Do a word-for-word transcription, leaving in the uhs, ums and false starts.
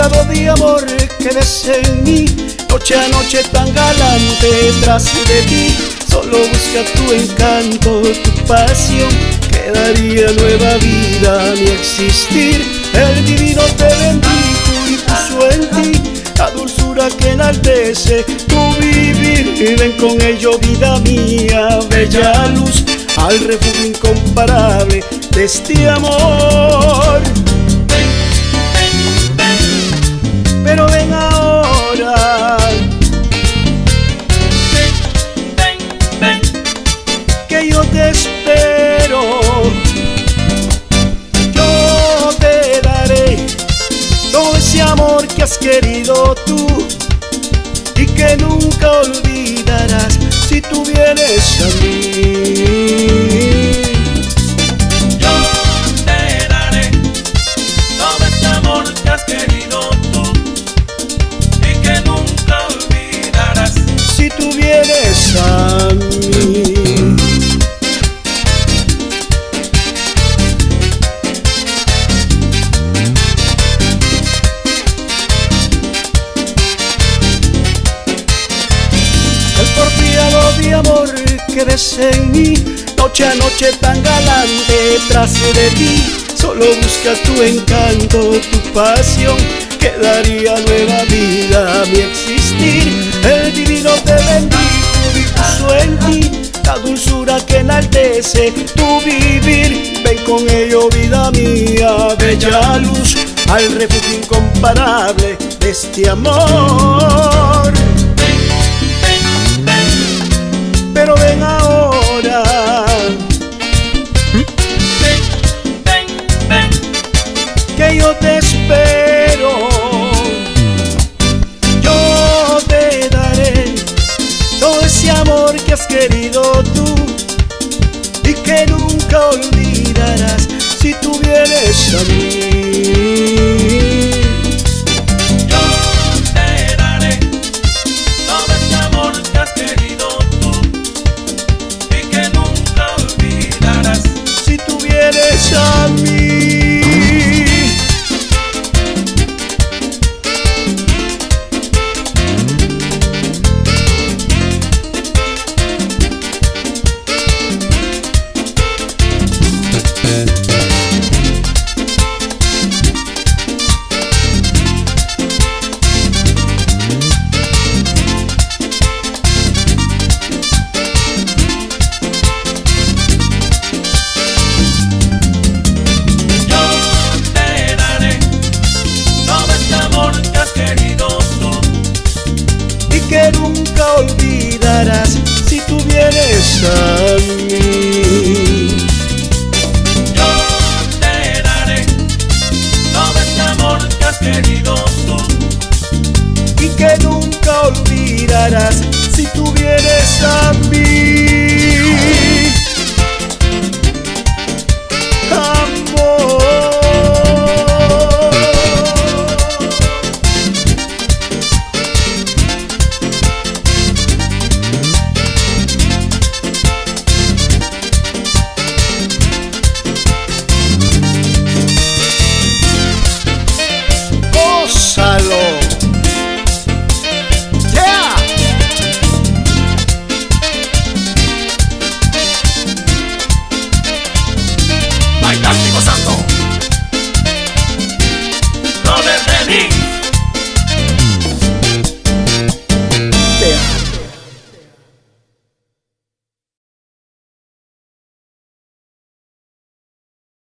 porfiado de amor que ves en mí, noche a noche tan galante tras de ti. Solo busca tu encanto, tu pasión, que daría nueva vida a mi existir. El divino te bendijo y puso en ti la dulzura que enaltece tu vivir. Y ven con ello, vida mía, bella luz, al refugio incomparable de este amor. Pero ven ahora, que yo te espero. Yo te daré todo ese amor que has querido tú y que nunca olvidarás si tú vienes a mí. Si tú vienes a mí. El porfiado de amor que ves en mí, noche a noche tan galante tras de ti. Solo busca tu encanto, tu pasión, que daría nueva vida a mi existir. El divino te bendijo y puso en ti la dulzura que enaltece tu vivir. Ven con ello, vida mía, bella luz, al refugio incomparable de este amor. Pero ven ahora, que yo te espero. Yo te daré todo ese amor que has querido tú y que nunca olvidarás si tú vienes a mí.